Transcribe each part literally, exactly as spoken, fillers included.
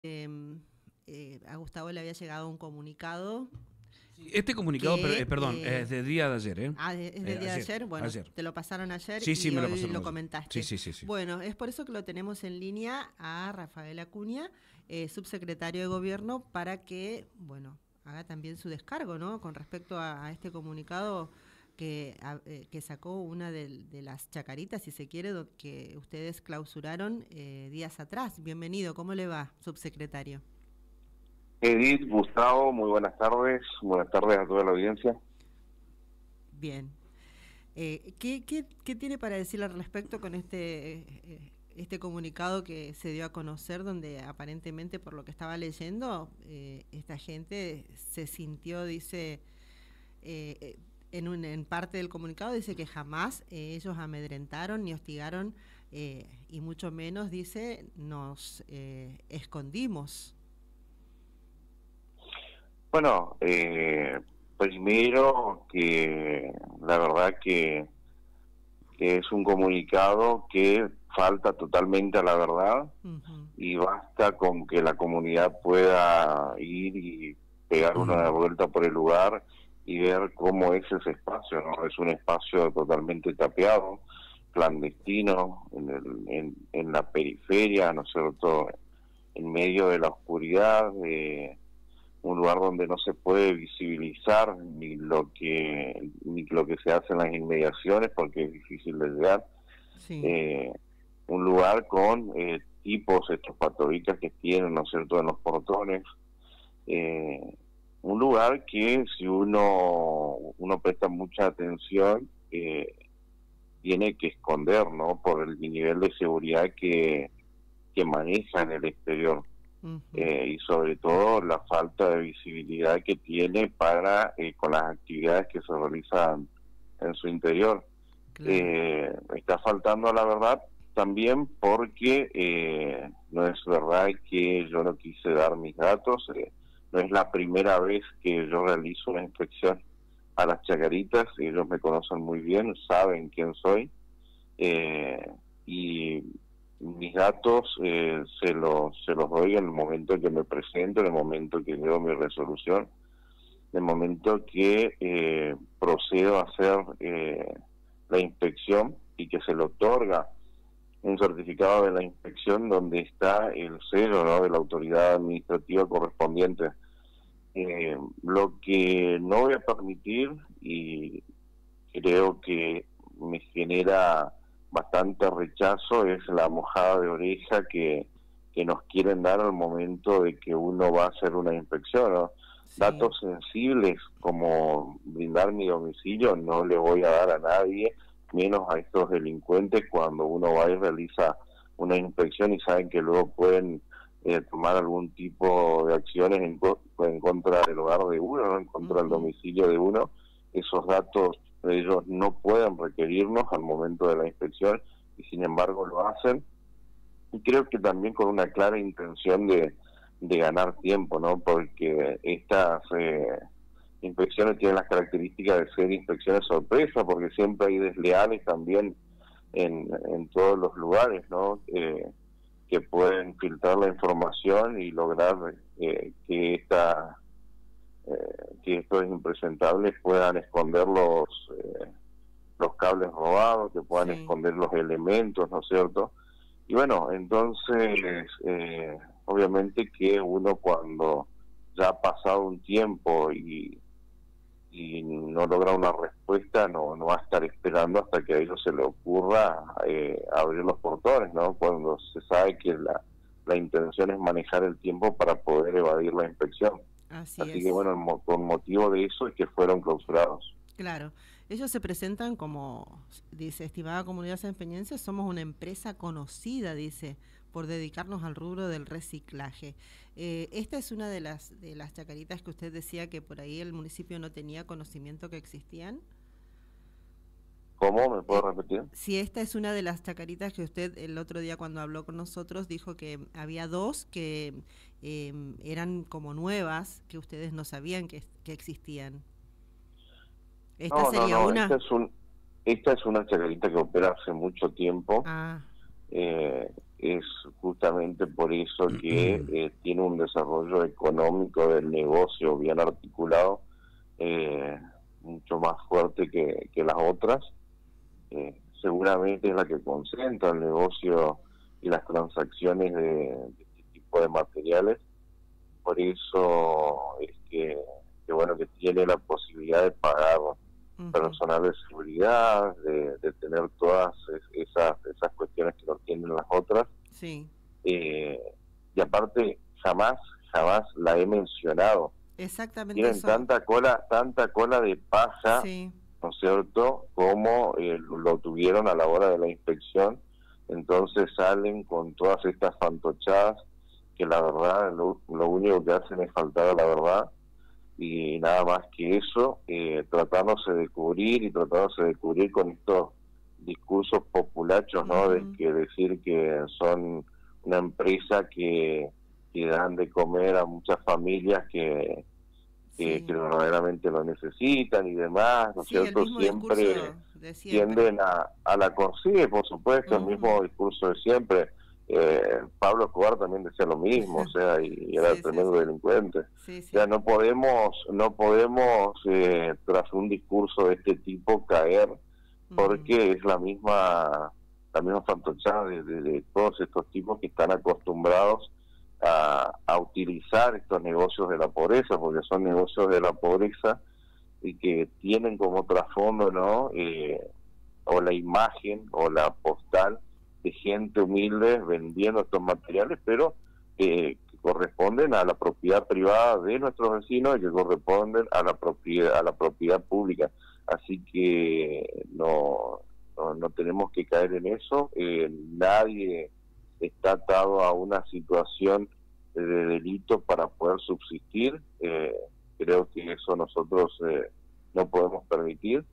Eh, eh, a Gustavo le había llegado un comunicado. Este comunicado, que, per- eh, perdón, eh, es del día de ayer, ¿eh? Ah, es del Eh, día de ayer, ayer. Bueno, ayer. te lo pasaron ayer Sí, sí, y me lo hoy pasaron lo ayer. comentaste. Sí, sí, sí, sí. Bueno, es por eso que lo tenemos en línea a Rafael Acuña, eh, subsecretario de Gobierno, para que, bueno, haga también su descargo, ¿no? Con respecto a, a este comunicado que, a, eh, que sacó una de, de las chacaritas, si se quiere, do, que ustedes clausuraron eh, días atrás. Bienvenido, ¿cómo le va, subsecretario? Edith, Gustavo, muy buenas tardes, buenas tardes a toda la audiencia. Bien. Eh, ¿qué, qué, ¿Qué tiene para decir al respecto con este, eh, este comunicado que se dio a conocer, donde aparentemente, por lo que estaba leyendo, eh, esta gente se sintió, dice, eh, en, un, en parte del comunicado dice que jamás eh, ellos amedrentaron ni hostigaron, eh, y mucho menos, dice, nos eh, escondimos? Bueno, eh, primero que la verdad que, que es un comunicado que falta totalmente a la verdad. Uh-huh. Y basta con que la comunidad pueda ir y pegar una vuelta por el lugar y ver cómo es ese espacio, ¿no? Es un espacio totalmente tapiado, clandestino, en, el, en, en la periferia, ¿no es cierto?, en medio de la oscuridad, eh, un lugar donde no se puede visibilizar ni lo que ni lo que se hace en las inmediaciones porque es difícil de llegar. Sí. Eh, un lugar con eh, tipos, estos patobicas que tienen, ¿no es cierto?, en los portones. Eh, un lugar que si uno uno presta mucha atención, eh, tiene que esconder, ¿no?, por el nivel de seguridad que, que maneja en el exterior. Uh-huh. eh, y sobre todo la falta de visibilidad que tiene para eh, con las actividades que se realizan en su interior. Claro. Eh, está faltando a la verdad también porque eh, no es verdad que yo no quise dar mis datos, eh, no es la primera vez que yo realizo una inspección a las chacaritas, ellos me conocen muy bien, saben quién soy, eh, y mis datos eh, se los se los doy en el momento en que me presento, en el momento que leo mi resolución, en el momento que eh, procedo a hacer eh, la inspección y que se le otorga un certificado de la inspección donde está el sello, ¿no?, de la autoridad administrativa correspondiente. Eh, lo que no voy a permitir, y creo que me genera bastante rechazo, es la mojada de oreja que, que nos quieren dar al momento de que uno va a hacer una inspección, ¿no? Sí. Datos sensibles como brindar mi domicilio no le voy a dar a nadie, menos a estos delincuentes cuando uno va y realiza una inspección y saben que luego pueden eh, tomar algún tipo de acciones en, en contra del hogar de uno, ¿no?, en contra uh-huh. del domicilio de uno. Esos datos ellos no pueden requerirnos al momento de la inspección y sin embargo lo hacen, y creo que también con una clara intención de, de ganar tiempo, ¿no?, porque estas eh, inspecciones tienen las características de ser inspecciones sorpresa, porque siempre hay desleales también en, en todos los lugares, ¿no?, eh, que pueden filtrar la información y lograr eh, que esta Eh, que estos impresentables puedan esconder los eh, los cables robados, que puedan sí. esconder los elementos, ¿no es cierto? Y bueno, entonces eh, obviamente que uno cuando ya ha pasado un tiempo y, y no logra una respuesta, no, no va a estar esperando hasta que a ellos se le ocurra eh, abrir los portones, ¿no?, cuando se sabe que la, la intención es manejar el tiempo para poder evadir la inspección. Así, Así que bueno, con motivo de eso es que fueron clausurados. Claro, ellos se presentan como, dice, estimada comunidad sanpeñense, somos una empresa conocida, dice, por dedicarnos al rubro del reciclaje. Eh, esta es una de las de las chacaritas que usted decía que por ahí el municipio no tenía conocimiento que existían. ¿Cómo? ¿Me puedo repetir? Si esta es una de las chacaritas que usted el otro día cuando habló con nosotros dijo que había dos que eh, eran como nuevas, que ustedes no sabían que, que existían. ¿Esta no, sería no, no. una? Esta es, un, esta es una chacarita que opera hace mucho tiempo. Ah. Eh, es justamente por eso que eh, tiene un desarrollo económico del negocio bien articulado, eh, mucho más fuerte que, que las otras. Eh, seguramente es la que concentra el negocio y las transacciones de, de este tipo de materiales. Por eso es que, que bueno, que tiene la posibilidad de pagar uh-huh. personal de seguridad, de, de tener todas esas esas cuestiones que no tienen las otras. Sí. Eh, y aparte, jamás, jamás la he mencionado. Exactamente. Tienen eso. tanta cola, tanta cola de paja, sí. ¿no es cierto?, como eh, lo tuvieron a la hora de la inspección. Entonces salen con todas estas fantochadas que la verdad lo, lo único que hacen es faltar a la verdad, y nada más que eso, eh, tratándose de cubrir y tratándose de cubrir con estos discursos populachos, ¿no? Uh-huh. De que decir que son una empresa que, que dan de comer a muchas familias que, que, sí. que verdaderamente lo necesitan y demás, ¿no es sí, cierto? Siempre de siempre tienden a, a la consigue, por supuesto, uh-huh. el mismo discurso de siempre. Eh, Pablo Escobar también decía lo mismo, o sea, y, y era sí, tremendo sí, sí. delincuente. Sí, sí. O sea, no podemos, no podemos eh, tras un discurso de este tipo caer, porque uh-huh. es la misma, la misma fantochada de, de, de todos estos tipos que están acostumbrados a, a utilizar estos negocios de la pobreza, porque son negocios de la pobreza y que tienen como trasfondo, ¿no? Eh, o la imagen o la postal de gente humilde vendiendo estos materiales, pero eh, que corresponden a la propiedad privada de nuestros vecinos y que corresponden a la propiedad a la propiedad pública. Así que no no, no tenemos que caer en eso. Eh, nadie está atado a una situación de delito para poder subsistir. Eh, creo que eso nosotros eh, no podemos permitir.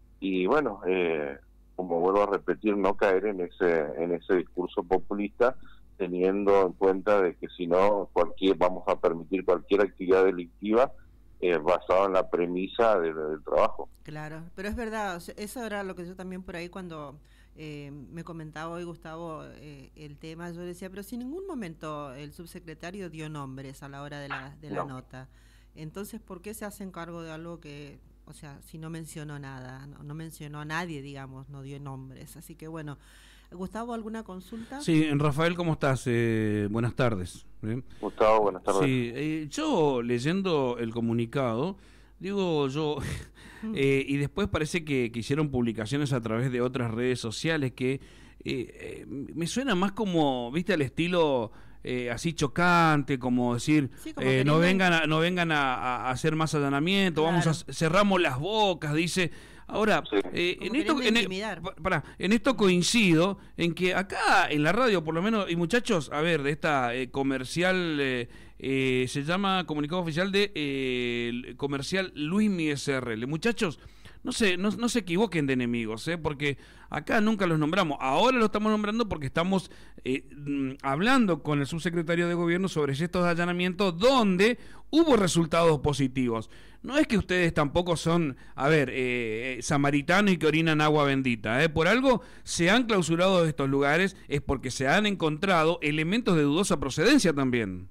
Y bueno, eh, como vuelvo a repetir, no caer en ese en ese discurso populista, teniendo en cuenta de que si no, cualquier vamos a permitir cualquier actividad delictiva eh, basada en la premisa de, de, del trabajo. Claro, pero es verdad, o sea, eso era lo que yo también por ahí cuando eh, me comentaba hoy Gustavo eh, el tema, yo decía, pero si en ningún momento el subsecretario dio nombres a la hora de la, de la no. nota, entonces ¿por qué se hacen cargo de algo que... O sea, si no mencionó nada, no, no mencionó a nadie, digamos, no dio nombres. Así que bueno, Gustavo, ¿alguna consulta? Sí, Rafael, ¿cómo estás? Eh, buenas tardes. ¿Eh? Gustavo, buenas tardes. Sí, eh, yo leyendo el comunicado, digo yo, eh, y después parece que, que hicieron publicaciones a través de otras redes sociales que eh, eh, me suena más como, viste, al estilo... Eh, así chocante, como decir, sí, como eh, no vengan a, no vengan a, a hacer más allanamiento, claro. vamos a cerramos las bocas, dice. Ahora, sí. eh, en, esto, en, para, en esto coincido en que acá en la radio, por lo menos, y muchachos, a ver, de esta eh, comercial, eh, eh, se llama comunicado oficial de eh, comercial Luis Miguel S R L. Muchachos, no se, no, no se equivoquen de enemigos, ¿eh? Porque acá nunca los nombramos. Ahora lo estamos nombrando porque estamos eh, hablando con el subsecretario de Gobierno sobre estos allanamientos donde hubo resultados positivos. No es que ustedes tampoco son, a ver, eh, samaritanos y que orinan agua bendita. ¿eh? Por algo se han clausurado estos lugares, es porque se han encontrado elementos de dudosa procedencia también.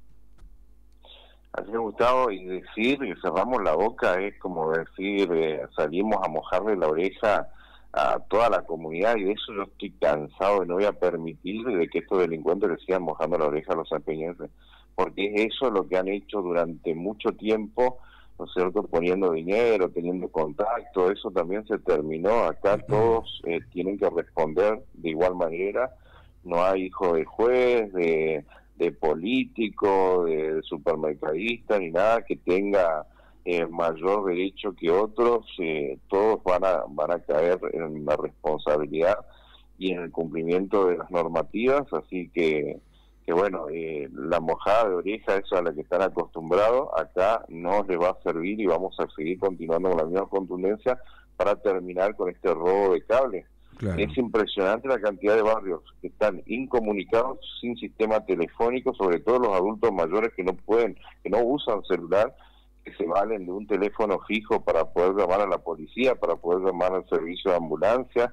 Así me Gustavo, y decir que cerramos la boca es como decir, eh, salimos a mojarle la oreja a toda la comunidad, y de eso yo estoy cansado y no voy a permitir de que estos delincuentes le sigan mojando la oreja a los sanpeñenses, porque eso es lo que han hecho durante mucho tiempo, ¿no es cierto?, poniendo dinero, teniendo contacto. Eso también se terminó. Acá todos eh, tienen que responder de igual manera, no hay hijo de juez, de... de político, de, de supermercadista, ni nada que tenga eh, mayor derecho que otros. Eh, todos van a van a caer en la responsabilidad y en el cumplimiento de las normativas, así que que bueno, eh, la mojada de oreja, esa a la que están acostumbrados, acá no les va a servir, y vamos a seguir continuando con la misma contundencia para terminar con este robo de cables. Claro. Es impresionante la cantidad de barrios que están incomunicados, sin sistema telefónico, sobre todo los adultos mayores que no pueden, que no usan celular, que se valen de un teléfono fijo para poder llamar a la policía, para poder llamar al servicio de ambulancia.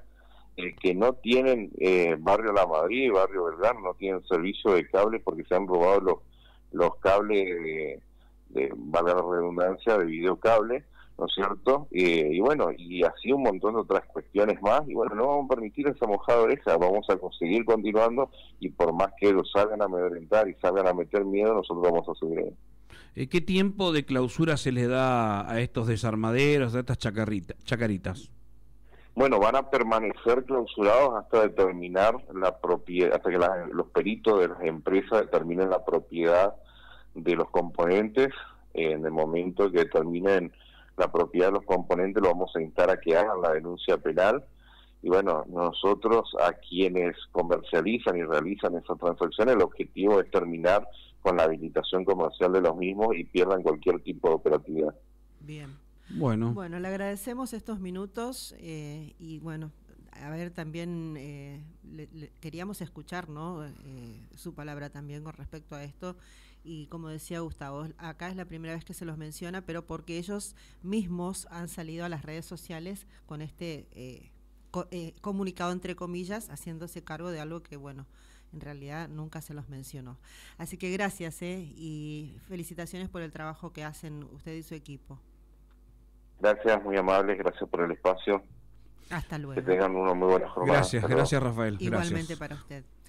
eh, que no tienen eh, Barrio La Madrid y Barrio Belgrano, no tienen servicio de cable porque se han robado los, los cables de, de, valga la redundancia, de videocable, ¿no es cierto? Eh, y bueno, y así un montón de otras cuestiones más, y bueno, no vamos a permitir esa mojada oreja, vamos a conseguir continuando, y por más que ellos salgan a amedrentar y salgan a meter miedo, nosotros vamos a seguir ahí. Eh, ¿Qué tiempo de clausura se les da a estos desarmaderos, a estas chacarrita, chacaritas? Bueno, van a permanecer clausurados hasta determinar la propiedad, hasta que la, los peritos de las empresas determinen la propiedad de los componentes. Eh, en el momento que determinen la propiedad de los componentes, lo vamos a instar a que hagan la denuncia penal. Y bueno, nosotros a quienes comercializan y realizan esas transacciones, el objetivo es terminar con la habilitación comercial de los mismos y pierdan cualquier tipo de operatividad. Bien. Bueno. Bueno, le agradecemos estos minutos eh, y bueno, a ver, también eh, le, le queríamos escuchar, ¿no? Eh, su palabra también con respecto a esto. Y como decía Gustavo, acá es la primera vez que se los menciona, pero porque ellos mismos han salido a las redes sociales con este eh, co eh, comunicado, entre comillas, haciéndose cargo de algo que, bueno, en realidad nunca se los mencionó. Así que gracias eh, y felicitaciones por el trabajo que hacen usted y su equipo. Gracias, muy amables, gracias por el espacio. Hasta luego. Que tengan una muy buena jornada. Gracias, gracias Rafael. Igualmente gracias. para usted.